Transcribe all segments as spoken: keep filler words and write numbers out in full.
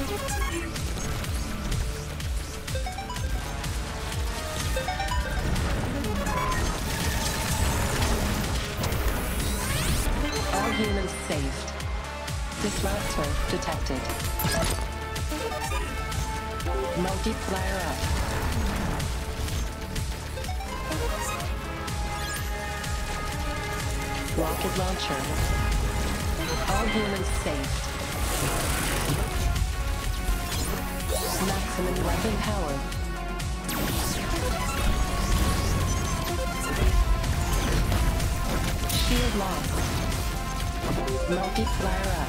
All humans saved. Disruptor detected. Multiplier up. Rocket launcher. All humans saved. Maximum weapon power. Shield lost. Multiplier up.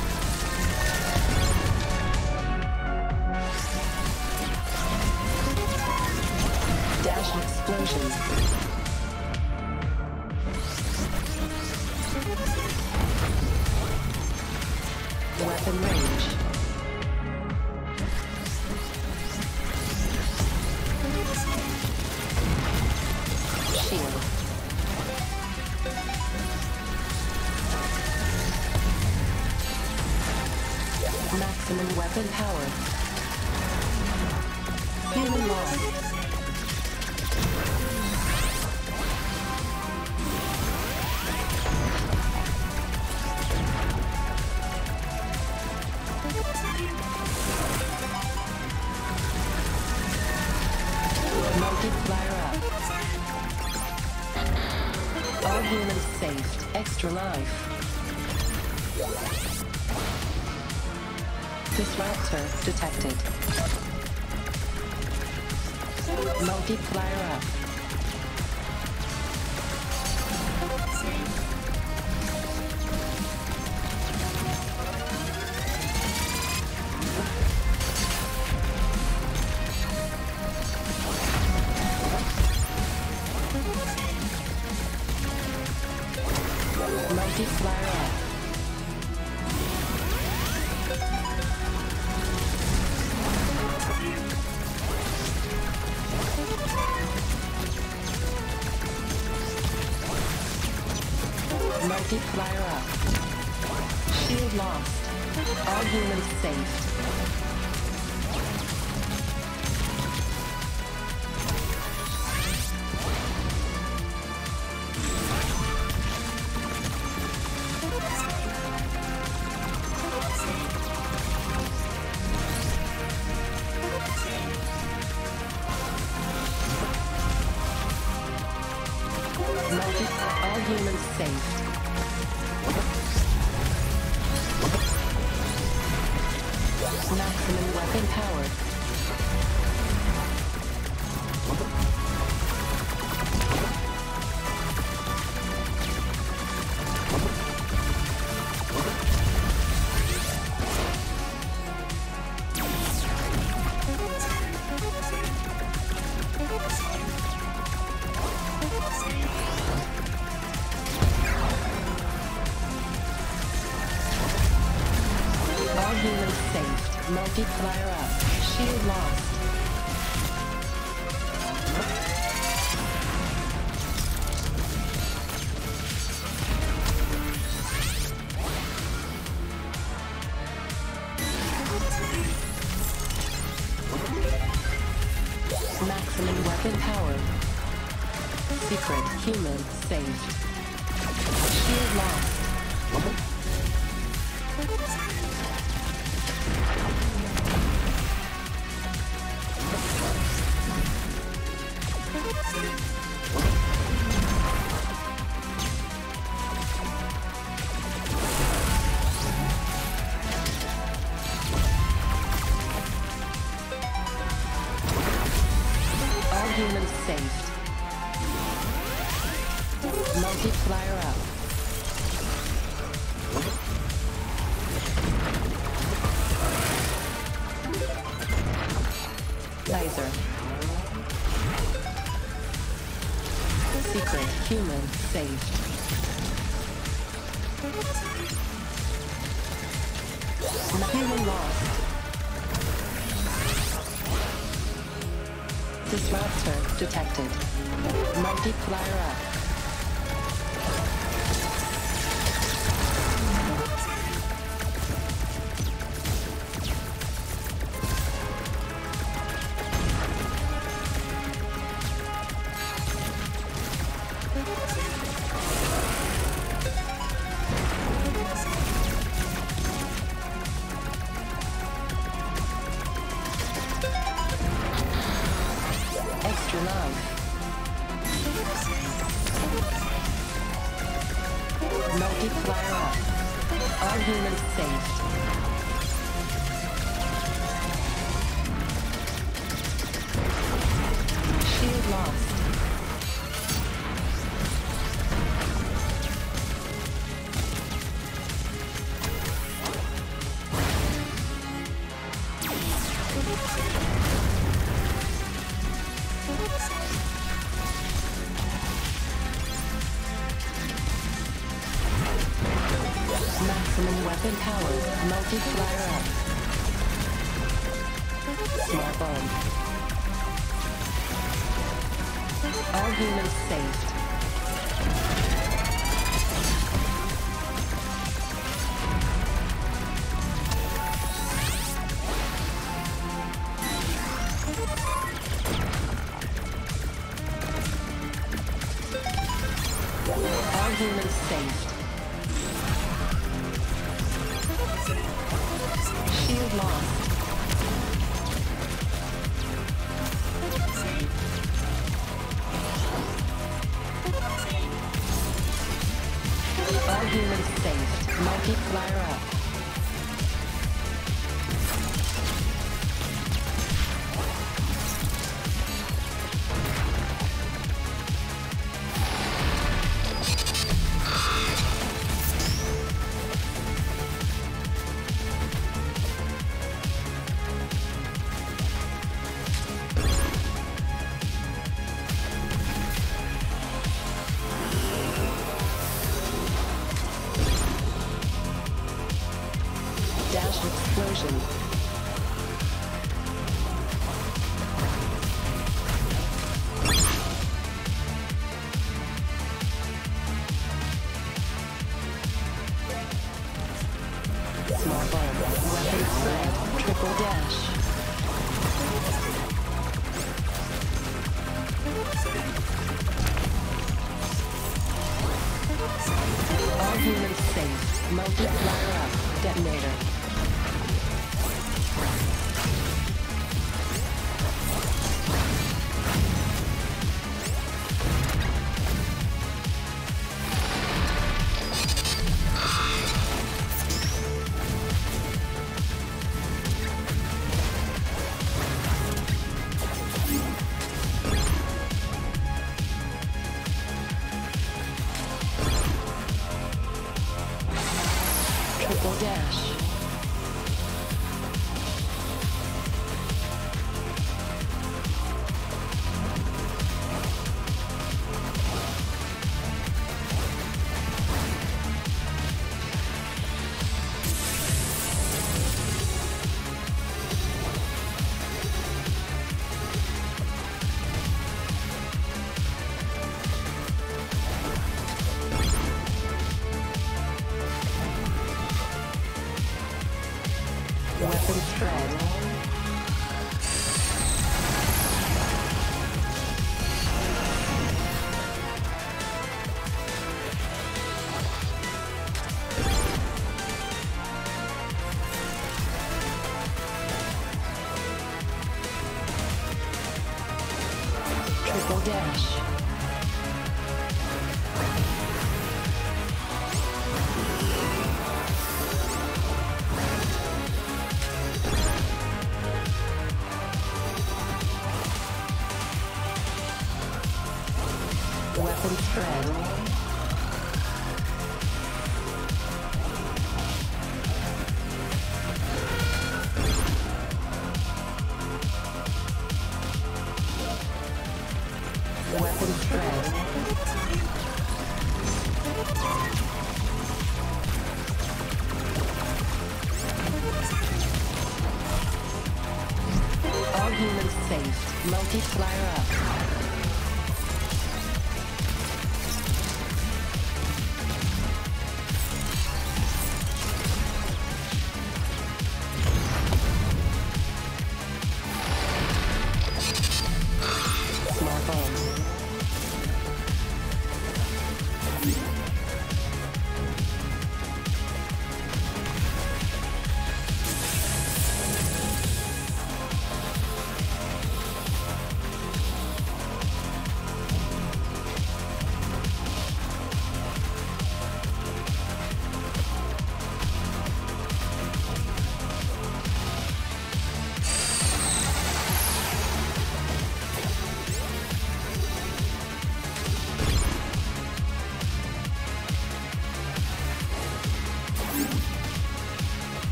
Dash explosion. Weapon range. Shield. Maximum weapon power. Human lost. Multiplier up. All humans saved. Extra life. Disruptor detected. Multiplier up. Multiplier up. Multiplier up. Shield lost. All humans saved. Multi all humans saved. Maximum weapon power. All humans saved. Multiplier up. Shield lost. Maximum weapon power. Secret human saved. Shield lost. All humans saved. Multiplier up. Laser. Secret human saved. Human lost. Disruptor detected. Multiplier up. your life. Multiplier up. All humans saved. Shield lost. Maximum weapon power. Multiplier up. Small bomb. All humans saved. All humans saved. Shield lost. All humans saved. Multiplier up. Dash explosion. Small bomb. Weapon spread. Triple dash. All humans safe. Multiplier up. Detonator. Triple dash. Weapon spread. Triple dash. Weapon spread. Weapon spread. All humans safe. Multiplier up. Small bomb.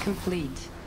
complete.